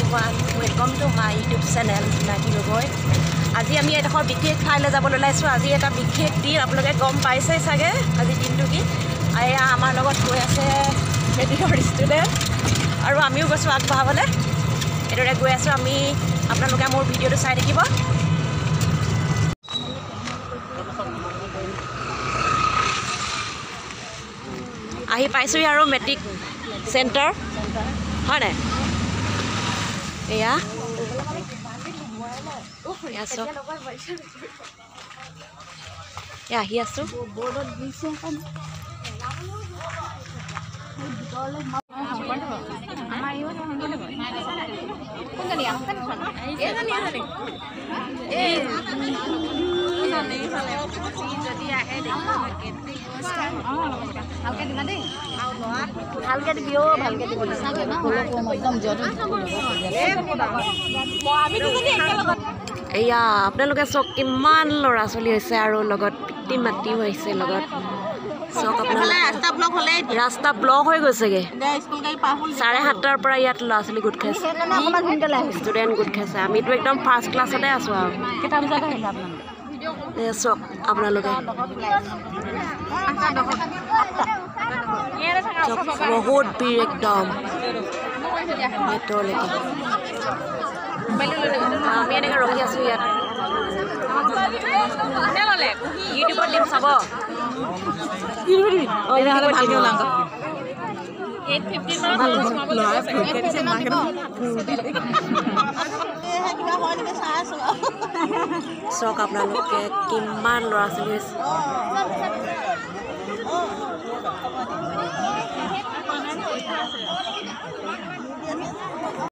everyone, welcome to my YouTube channel Naki Logoi. আজি আমি এডখৰ বিশেষ ঠাইলৈ যাবলৈ ওলাইছো আজি এটা বিশেষ দিন আপোনালোকে গম পাইছে সাগে আজি দিনটো কি আয়া আমাৰ লগত গৈ আছে মেডিকেল ষ্টুডেন্ট আৰু আমিও গৈছো আগবাবলে এদৰে গৈ আছো আমি আপোনালোকে মোৰ ভিডিওটো চাই দেখিব আহি পাইছো আৰু মেট্ৰিক সেন্টাৰ হয় না এয়া Yes, so. Yeah, here so. এয়া আপোনালোকে চক কিমান লৰা চলি হৈছে আৰু লগত পিটি মাটি হৈছে লগত চক আপোনালোকে ৰাস্তা ব্লক হৈ গৈছেগে 7:30 পৰা ইয়াত লৰা চলি গুট খাইছে ষ্টুডেন্ট গুট খাইছে আমিতো একদম ফাৰ্ষ্ট ক্লাছতে আছো আৰু কেটা বজাত আহিলা আপোনালোকে চক আপোনালোকে বহুত ভিৰ একদম মেট্ৰলৈকে আমি এনেকে ৰখি আছো ইয়াত ইউটিউবত দিম চাব চক আপোনালোকে কিমান ল'ৰা ছোৱালী হৈছে